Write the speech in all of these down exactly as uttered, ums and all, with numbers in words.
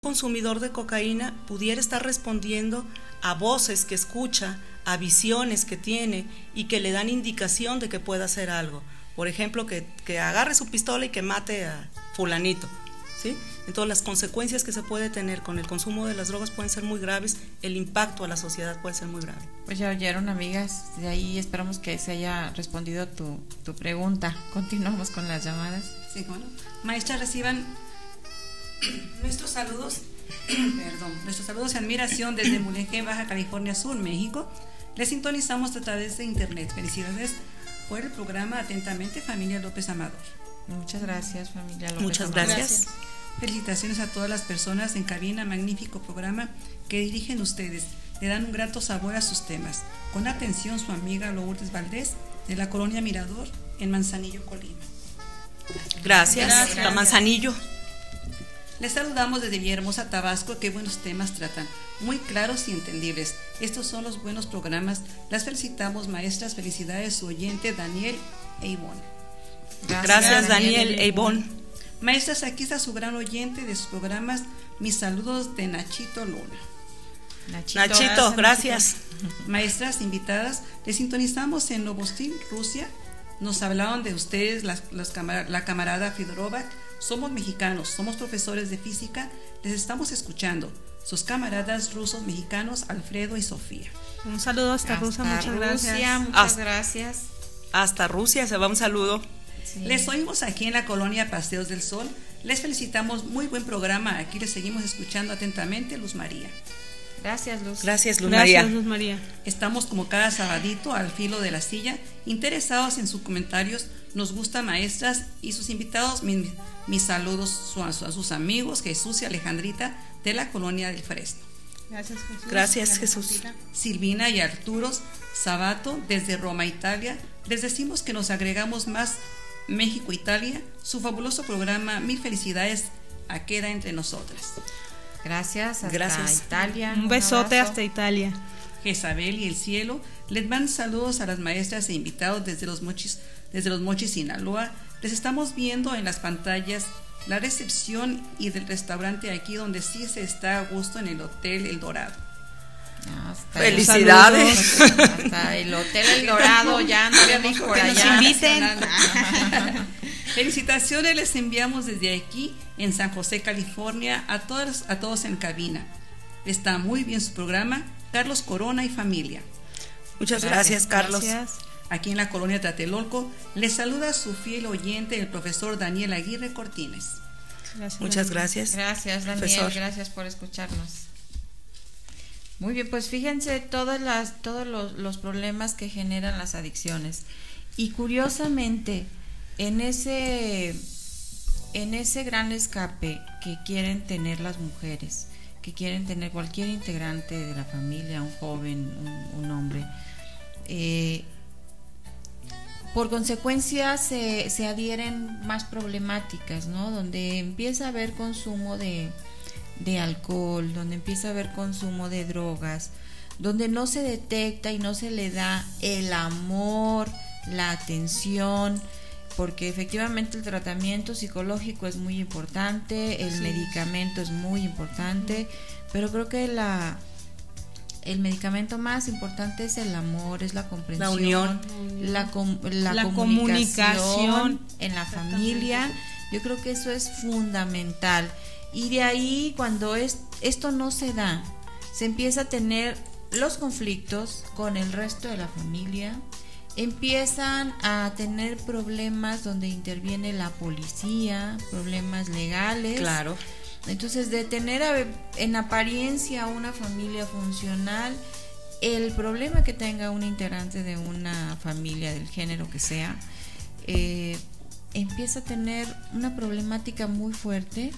consumidor de cocaína pudiera estar respondiendo a voces que escucha, a visiones que tiene y que le dan indicación de que pueda hacer algo. Por ejemplo, que, que agarre su pistola y que mate a fulanito, ¿sí? Entonces las consecuencias que se puede tener con el consumo de las drogas pueden ser muy graves, el impacto a la sociedad puede ser muy grave. Pues ya oyeron, amigas, de ahí esperamos que se haya respondido tu, tu pregunta. Continuamos con las llamadas. Sí, bueno. Maestra, reciban nuestros saludos, perdón, nuestros saludos y admiración desde Mulegé, Baja California Sur, México. Les sintonizamos a través de internet. Felicidades por el programa. Atentamente, familia López Amador. Muchas gracias, familia López Muchas Amador. gracias. Felicitaciones a todas las personas en cabina, magnífico programa que dirigen ustedes. Le dan un grato sabor a sus temas. Con atención, su amiga Lourdes Valdés, de la colonia Mirador, en Manzanillo, Colima. Gracias, gracias. La Manzanillo. Les saludamos desde Villahermosa, Tabasco. Qué buenos temas tratan, muy claros y entendibles. Estos son los buenos programas. Las felicitamos, maestras. Felicidades, su oyente Daniel e Ivonne. Gracias, Gracias Daniel e Ivonne. Maestras, aquí está su gran oyente de sus programas. Mis saludos de Nachito Luna. Nachito, Nachito gracias. Nachito. Maestras invitadas, les sintonizamos en Novostil, Rusia. Nos hablaban de ustedes, las, las camar la camarada Fedorova. Somos mexicanos, somos profesores de física, les estamos escuchando. Sus camaradas rusos mexicanos, Alfredo y Sofía. Un saludo hasta, hasta Rusia, muchas Rusia, gracias. Muchas hasta, gracias. Hasta Rusia se va un saludo. Sí. Les oímos aquí en la colonia Paseos del Sol. Les felicitamos, muy buen programa. Aquí les seguimos escuchando atentamente, Luz María. Gracias, Luz. Gracias, Luz Gracias, María. Luz María. Estamos como cada sabadito al filo de la silla, interesados en sus comentarios. Nos gusta, maestras, y sus invitados. Mis, mis saludos a, a sus amigos Jesús y Alejandrita de la colonia del Fresno. Gracias, Jesús. Gracias, Jesús. Silvina y Arturo Sabato desde Roma, Italia. Les decimos que nos agregamos más México, Italia. Su fabuloso programa, mil felicidades a Queda Entre Nosotras. Gracias, hasta Gracias. Italia. Un, un besote abrazo. Hasta Italia. Jezabel y el cielo les mandan saludos a las maestras e invitados desde los Mochis, desde los Mochis, Sinaloa. Les estamos viendo en las pantallas la recepción y del restaurante aquí donde sí se está a gusto, en el Hotel El Dorado. Hasta Felicidades. El, hasta el Hotel El Dorado ya andaremos por allá. Que nos inviten. Felicitaciones les enviamos desde aquí en San José, California, a todos, a todos en cabina. Está muy bien su programa. Carlos Corona y familia. Muchas gracias, gracias Carlos. Gracias. Aquí en la colonia Tlatelolco les saluda su fiel oyente, el profesor Daniel Aguirre Cortines. Gracias, Muchas Daniel. gracias. Gracias, Daniel. Profesor. Gracias por escucharnos. Muy bien, pues fíjense todas las, todos los, los problemas que generan las adicciones. Y curiosamente, en ese, en ese gran escape que quieren tener las mujeres, que quieren tener cualquier integrante de la familia, un joven, un, un hombre, eh, por consecuencia se, se adhieren más problemáticas, ¿no? Donde empieza a haber consumo de, de alcohol, donde empieza a haber consumo de drogas, donde no se detecta y no se le da el amor, la atención, porque efectivamente el tratamiento psicológico es muy importante, el sí. medicamento es muy importante, pero creo que la el medicamento más importante es el amor, es la comprensión, la unión, la, com, la, la comunicación, comunicación en la familia. Yo creo que eso es fundamental. Y de ahí, cuando es, esto no se da, se empieza a tener los conflictos con el resto de la familia, empiezan a tener problemas donde interviene la policía, problemas legales. Claro. Entonces, de tener en apariencia una familia funcional, el problema que tenga un integrante de una familia del género que sea, eh, empieza a tener una problemática muy fuerte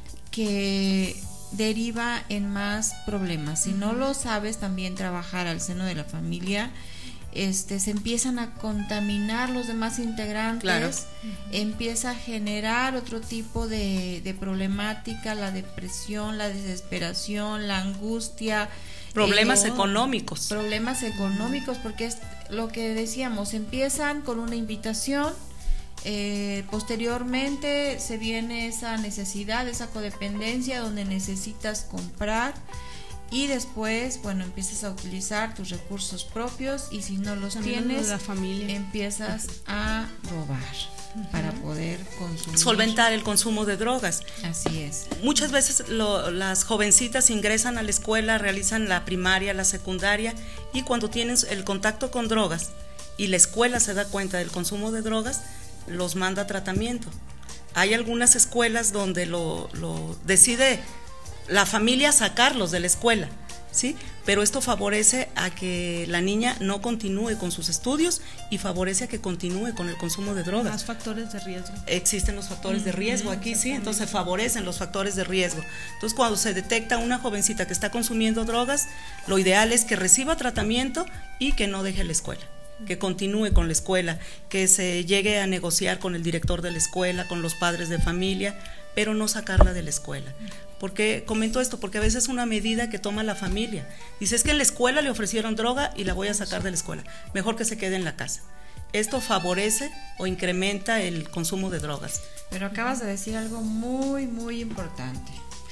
que deriva en más problemas. Si no lo sabes también trabajar al seno de la familia, este se empiezan a contaminar los demás integrantes, claro. Empieza a generar otro tipo de, de problemática, la depresión, la desesperación, la angustia, problemas eh, económicos. Problemas económicos, porque es lo que decíamos, empiezan con una invitación, Eh, posteriormente se viene esa necesidad, esa codependencia donde necesitas comprar y después, bueno, empiezas a utilizar tus recursos propios y si no los También tienes, los de la familia. empiezas a robar uh-huh. para poder consumir. Solventar el consumo de drogas. Así es. Muchas veces lo, las jovencitas ingresan a la escuela, realizan la primaria, la secundaria y cuando tienen el contacto con drogas y la escuela se da cuenta del consumo de drogas, los manda a tratamiento. Hay algunas escuelas donde lo, lo decide la familia sacarlos de la escuela, ¿sí? Pero esto favorece a que la niña no continúe con sus estudios y favorece a que continúe con el consumo de drogas. Más factores de riesgo. Existen los factores de riesgo aquí, sí, entonces favorecen los factores de riesgo. Entonces, cuando se detecta una jovencita que está consumiendo drogas, lo ideal es que reciba tratamiento y que no deje la escuela, que continúe con la escuela, que se llegue a negociar con el director de la escuela, con los padres de familia, pero no sacarla de la escuela. ¿Por qué comento esto? Porque a veces es una medida que toma la familia. Dice, es que en la escuela le ofrecieron droga y la voy a sacar de la escuela. Mejor que se quede en la casa. Esto favorece o incrementa el consumo de drogas. Pero acabas de decir algo muy, muy importante.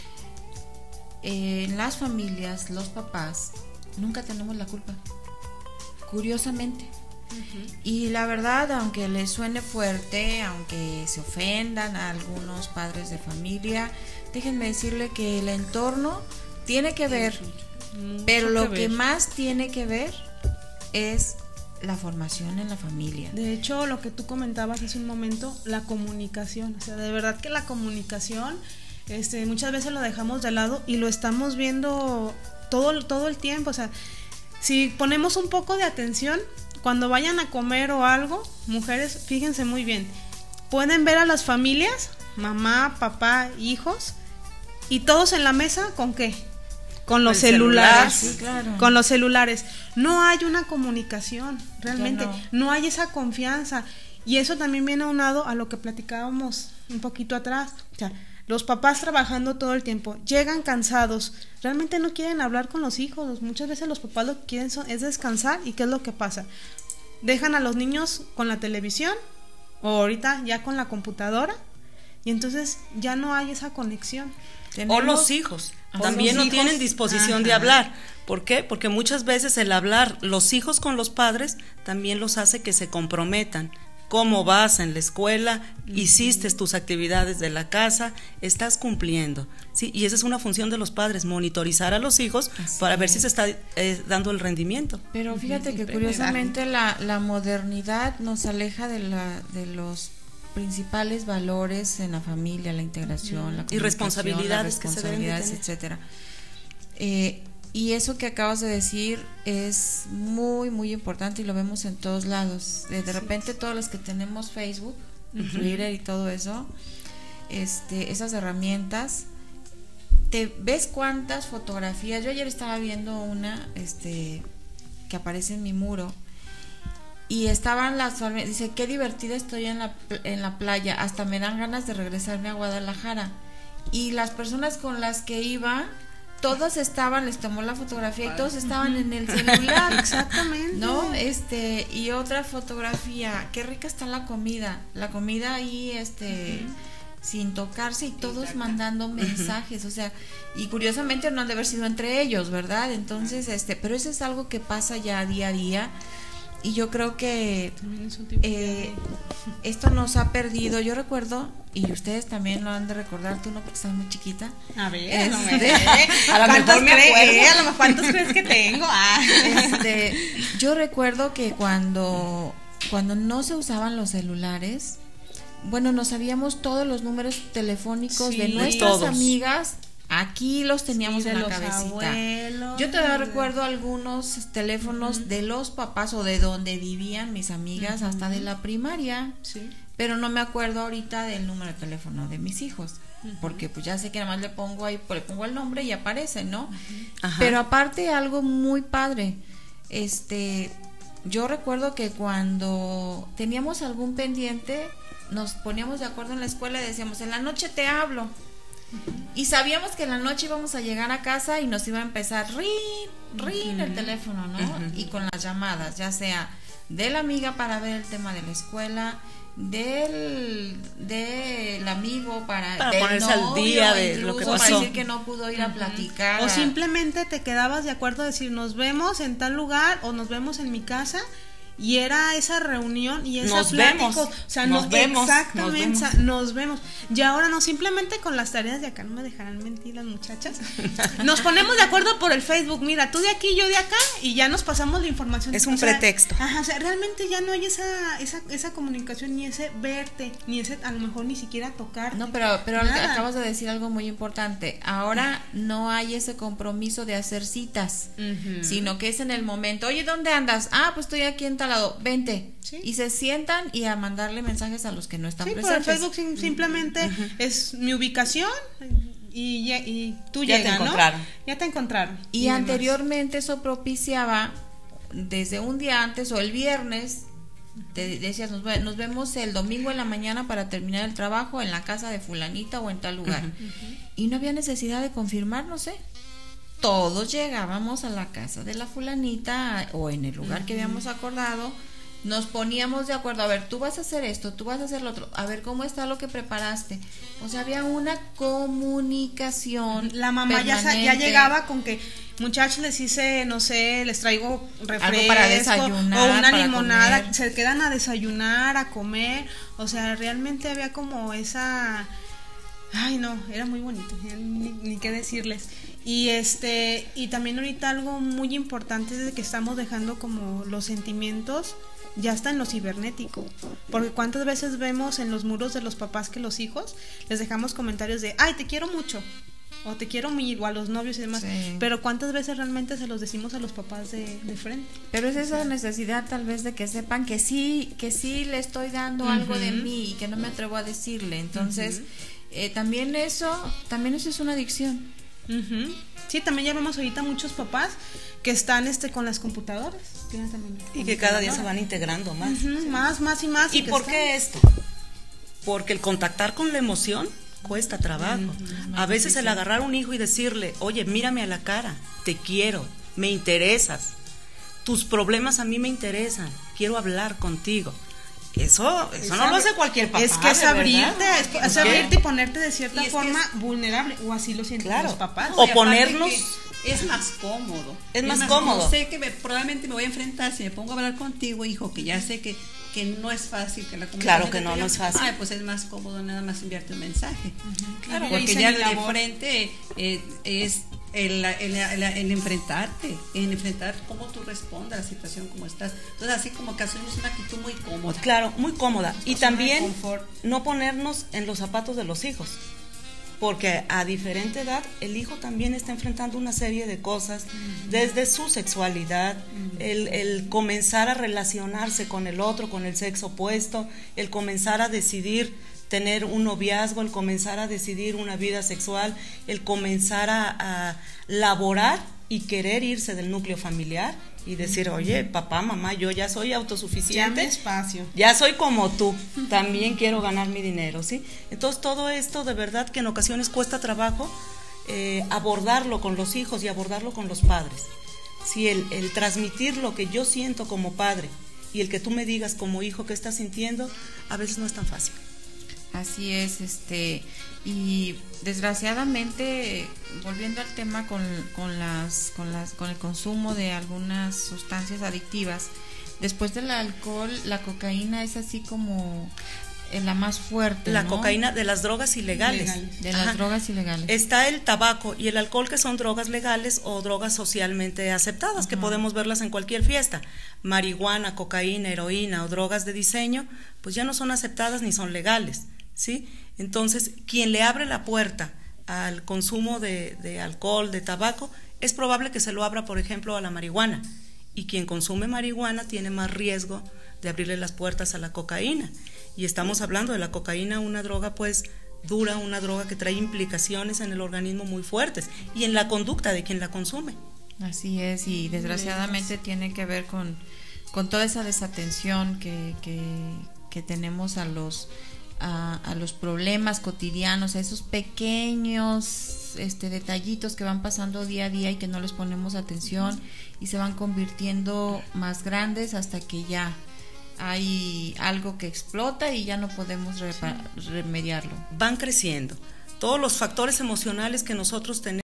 En las familias, los papás, nunca tenemos la culpa. Curiosamente. Uh-huh. Y la verdad, aunque les suene fuerte, aunque se ofendan a algunos padres de familia, déjenme decirle que el entorno tiene que ver, mucho pero lo que, que más tiene que ver es la formación en la familia. De hecho, lo que tú comentabas hace un momento, la comunicación, o sea, de verdad que la comunicación, este, muchas veces lo dejamos de lado y lo estamos viendo todo, todo el tiempo, o sea, si ponemos un poco de atención, cuando vayan a comer o algo, mujeres, fíjense muy bien, pueden ver a las familias, mamá, papá, hijos, y todos en la mesa, ¿con qué? Con los celulares, celular, sí, claro. Con los celulares. No hay una comunicación, realmente, no. no hay esa confianza, y eso también viene aunado a lo que platicábamos un poquito atrás, o sea, los papás trabajando todo el tiempo, llegan cansados, realmente no quieren hablar con los hijos, muchas veces los papás lo que quieren son, es descansar, y ¿qué es lo que pasa? Dejan a los niños con la televisión, o ahorita ya con la computadora, y entonces ya no hay esa conexión. O los hijos, o también los no hijos. Tienen disposición Ajá. de hablar. ¿Por qué? Porque muchas veces el hablar los hijos con los padres también los hace que se comprometan. ¿Cómo vas en la escuela? ¿Hiciste tus actividades de la casa? ¿Estás cumpliendo? Sí, y esa es una función de los padres, monitorizar a los hijos Así para es. ver si se está eh, dando el rendimiento. Pero fíjate que curiosamente la, la modernidad nos aleja de, la, de los principales valores en la familia, la integración, la y responsabilidades, las responsabilidades, que se etcétera. Eh, y eso que acabas de decir es muy, muy importante y lo vemos en todos lados. De, de sí. repente todos los que tenemos Facebook, uh-huh. Twitter y todo eso, este, esas herramientas, te ves cuántas fotografías. Yo ayer estaba viendo una, este, que aparece en mi muro. Y estaban las, dice, qué divertida estoy en la, en la playa, hasta me dan ganas de regresarme a Guadalajara. Y las personas con las que iba, todas estaban, les tomó la fotografía y todos estaban en el celular. Exactamente. ¿No? Este, y otra fotografía, qué rica está la comida, la comida ahí, este, uh-huh. sin tocarse y todos Exacto. mandando mensajes, uh-huh. o sea, y curiosamente no han de haber sido entre ellos, ¿verdad? Entonces, este, pero eso es algo que pasa ya día a día. Y yo creo que eh, esto nos ha perdido. Yo recuerdo, y ustedes también lo han de recordar, tú no, porque estás muy chiquita. A ver, este, no me a lo mejor me acuerdo. A lo mejor ¿cuántos crees que tengo? Ah. Este, yo recuerdo que cuando, cuando no se usaban los celulares, bueno, nos sabíamos todos los números telefónicos sí, de nuestras todos. amigas. Aquí los teníamos sí, en la los cabecita. Abuelos, Yo todavía recuerdo algunos teléfonos uh-huh. de los papás o de donde vivían mis amigas, uh-huh. hasta de la primaria. Sí. Pero no me acuerdo ahorita del número de teléfono de mis hijos, uh-huh. porque pues ya sé que nada más le pongo ahí, le pongo el nombre y aparece, ¿no? Uh-huh. Pero aparte algo muy padre. Este, yo recuerdo que cuando teníamos algún pendiente, nos poníamos de acuerdo en la escuela y decíamos, en la noche te hablo. Y sabíamos que en la noche íbamos a llegar a casa y nos iba a empezar rin, rin uh-huh. el teléfono, ¿no? Uh-huh. Y con las llamadas, ya sea de la amiga para ver el tema de la escuela, del del amigo para, para del ponerse al novio, día de lo que incluso pasó, para decir que no pudo ir a platicar, o simplemente te quedabas de acuerdo a decir nos vemos en tal lugar o nos vemos en mi casa. Y era esa reunión y esa nos plática, vemos, o sea, nos no, vemos, exactamente, nos vemos. nos vemos. Y ahora no, simplemente con las tareas de acá, no me dejarán mentir las muchachas. Nos ponemos de acuerdo por el Facebook, mira, tú de aquí, yo de acá, y ya nos pasamos la información. Es un o sea, pretexto. Ajá, o sea, realmente ya no hay esa, esa, esa comunicación, ni ese verte, ni ese, a lo mejor ni siquiera tocarte. No, pero, pero Nada. acabas de decir algo muy importante. Ahora no hay ese compromiso de hacer citas, Uh-huh. sino que es en el momento. Oye, ¿dónde andas? Ah, pues estoy aquí en tal lado. Vente. Sí. Y se sientan y a mandarle mensajes a los que no están Sí, por el presentes. Facebook sim- simplemente uh-huh. es mi ubicación y, y, y tú ya llegas, te encontraron. ¿no? Ya te encontraron. Y, y anteriormente eso propiciaba desde un día antes o el viernes. Te decías, nos, ve, nos vemos el domingo en la mañana para terminar el trabajo en la casa de fulanita o en tal lugar. Uh-huh. Y no había necesidad de confirmar, no sé. Todos llegábamos a la casa de la fulanita o en el lugar uh-huh. que habíamos acordado, nos poníamos de acuerdo, a ver, tú vas a hacer esto, tú vas a hacer lo otro, a ver cómo está lo que preparaste. O sea, había una comunicación. La mamá ya, ya llegaba con que, muchachos, les hice, no sé, les traigo refresco, algo para desayunar, o una para limonada, comer. Se quedan a desayunar, a comer, o sea, realmente había como esa... Ay, no, era muy bonito, ni, ni qué decirles. Y este y también ahorita algo muy importante es que estamos dejando como los sentimientos ya está en lo cibernético, porque cuántas veces vemos en los muros de los papás que los hijos les dejamos comentarios de ay, te quiero mucho, o te quiero muy, o a los novios y demás, sí. Pero cuántas veces realmente se los decimos a los papás de, de frente. Pero es esa necesidad tal vez de que sepan que sí, que sí le estoy dando uh-huh. algo de mí y que no me atrevo a decirle, entonces uh-huh. eh, también eso, también eso es una adicción. Uh-huh. Sí, también ya vemos ahorita muchos papás que están este con las computadoras y que cada día se van integrando más uh-huh, sí. más, más y más. ¿Y, y por qué esto? Porque el contactar con la emoción cuesta trabajo. Uh-huh. A veces el agarrar a un hijo y decirle, oye, mírame a la cara, te quiero, me interesas, tus problemas a mí me interesan, quiero hablar contigo. Eso, eso es no lo hace cualquier papá. Es que es abrirte, es, que, es abrirte y ponerte de cierta forma es, vulnerable, o así lo sienten claro, los papás. O ponernos... Es más cómodo. Es, es más, más cómodo. cómodo. Sé que me, probablemente me voy a enfrentar, si me pongo a hablar contigo, hijo, que ya sé que, que no es fácil, que la comunicación... Claro que no, no es fácil. Ay, pues es más cómodo nada más enviarte un mensaje. Uh-huh. Claro, porque ya de frente eh, es... El, el, el, el enfrentarte, el enfrentar cómo tú respondes a la situación, cómo estás. Entonces, así como que asumimos una actitud muy cómoda. Claro, muy cómoda. Y también no ponernos en los zapatos de los hijos. Porque a diferente edad, el hijo también está enfrentando una serie de cosas, uh-huh. desde su sexualidad, uh-huh. el, el comenzar a relacionarse con el otro, con el sexo opuesto, el comenzar a decidir tener un noviazgo, el comenzar a decidir una vida sexual, el comenzar a, a laborar y querer irse del núcleo familiar y decir, oye, papá, mamá, yo ya soy autosuficiente, ya mi espacio, ya soy como tú, también quiero ganar mi dinero, ¿sí? Entonces todo esto de verdad que en ocasiones cuesta trabajo eh, abordarlo con los hijos y abordarlo con los padres, ¿sí? El, el transmitir lo que yo siento como padre y el que tú me digas como hijo qué estás sintiendo, a veces no es tan fácil. Así es, este, y desgraciadamente, volviendo al tema con, con las, con las, con el consumo de algunas sustancias adictivas, después del alcohol, la cocaína es así como la más fuerte. La ¿no? cocaína de las drogas ilegales. Ilegales. De las Ajá. drogas ilegales. Está el tabaco y el alcohol, que son drogas legales o drogas socialmente aceptadas, Ajá. que podemos verlas en cualquier fiesta. Marihuana, cocaína, heroína o drogas de diseño, pues ya no son aceptadas ni son legales. ¿Sí? Entonces, quien le abre la puerta al consumo de, de alcohol, de tabaco, es probable que se lo abra, por ejemplo, a la marihuana. Y quien consume marihuana tiene más riesgo de abrirle las puertas a la cocaína. Y estamos hablando de la cocaína, una droga pues dura, una droga que trae implicaciones en el organismo muy fuertes y en la conducta de quien la consume. Así es, y desgraciadamente tiene que ver con, con toda esa desatención que, que, que tenemos a los a, a los problemas cotidianos, a esos pequeños este, detallitos que van pasando día a día y que no les ponemos atención y se van convirtiendo más grandes hasta que ya hay algo que explota y ya no podemos repa- remediarlo. Van creciendo. Todos los factores emocionales que nosotros tenemos